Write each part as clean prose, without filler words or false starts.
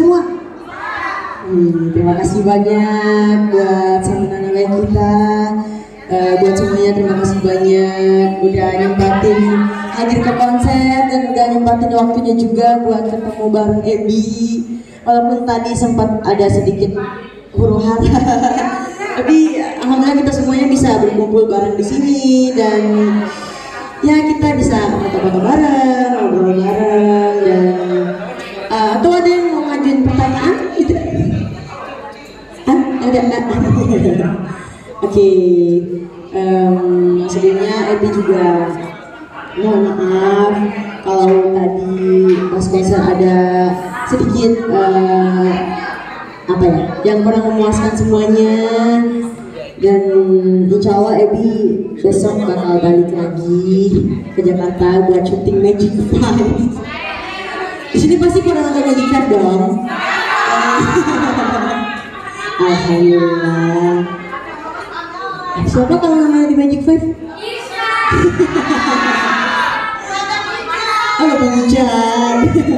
semua? Terima kasih banyak buat sambutan baik kita. Buat semuanya terima kasih banyak udah nyempatin hadir ke konser dan udah nyempatin waktunya juga buat ketemu bareng Ebi. Walaupun tadi sempat ada sedikit huru hara, tapi alhamdulillah kita semuanya bisa berkumpul bareng di sini dan ya kita bisa foto-foto bareng, ngobrol bareng dan atau ada yang mau ngajuin pertanyaan gitu? Ada. Oke, sebelumnya Ebi juga mohon maaf kalau tadi pas konser ada sedikit yang kurang memuaskan semuanya, dan insya Allah Ebi besok bakal balik lagi ke Jakarta buat syuting Magic 5. Di sini pasti kurang nonton Magic 5 dong. Alhamdulillah. Siapa kalau namanya di Magic 5? Oh, Bapak Hujan.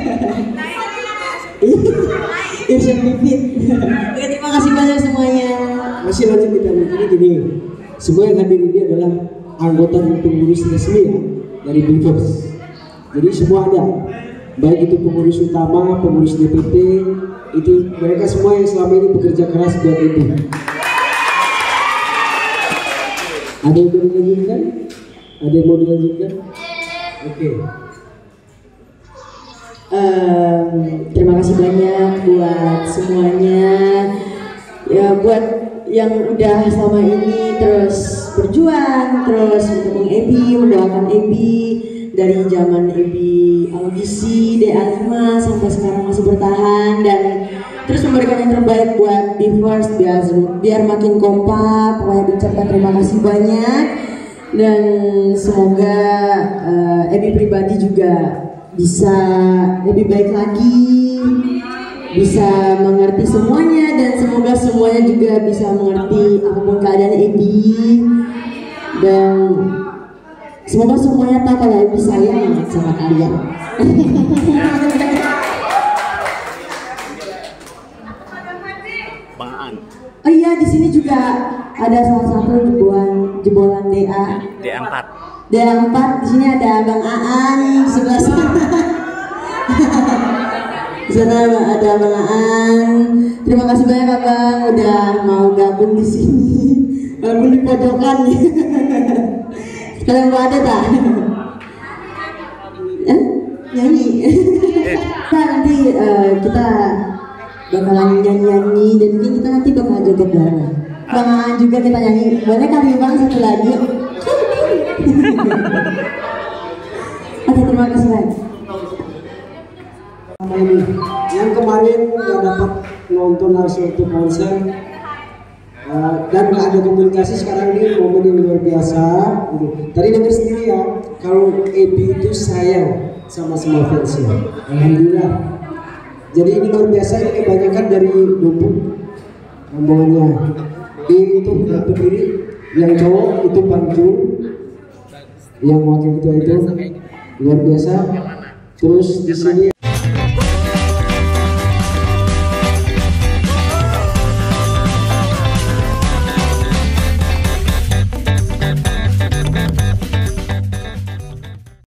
Irsyad Pipit. Terima kasih banyak semuanya. Masih lanjut kita gini. Semua yang hadir ini adalah anggota dan pengurus resmi ya, dari Bifers. Jadi semua ada, baik itu pengurus utama, pengurus DPP, itu mereka semua yang selama ini bekerja keras buat itu. Ada yang mau dilanjutkan? Ada yang mau dilanjutkan? Oke. Terima kasih banyak buat semuanya. Ya buat yang udah selama ini terus berjuang, terus mendukung Ebi, mendoakan Ebi dari zaman Ebi audisi DA5 sampai sekarang masih bertahan dan terus memberikan yang terbaik buat Bifers biar makin kompak. Pokoknya diucapkan terima kasih banyak dan semoga Ebi pribadi juga bisa lebih baik lagi, bisa mengerti semuanya dan semoga semuanya juga bisa mengerti apapun keadaan Ebi dan semoga semuanya tahu kalau Ebi sayang sama kalian. Oh iya, di sini juga ada salah satu jebolan DA4. DA4 di sini ada Bang Aan sebelah sana. Di sana ada Bang Aan. Terima kasih banyak Abang udah mau gabung di sini. Walaupun di pojokan. Kalian mau ada tak? Nyanyi. Nah, nanti kita bakalan nyanyi dan mungkin kita nanti bakal joget bareng. Bang Aan juga kita nyanyi. Boleh kali Bang satu lagu? Oke, terima kasih banyak. Yang kemarin nggak dapat nonton langsung untuk konser dan nggak ada komunikasi, sekarang ini momen yang luar biasa. Tadi dengar sendiri ya, kalau Ebi itu sayang sama semua fansnya. Alhamdulillah. Jadi ini luar biasa, ini kebanyakan dari Lubuk rombongannya. Itu berdiri, yang cowok itu Bang Jul, yang wakil ketua itu luar biasa. Terus di sini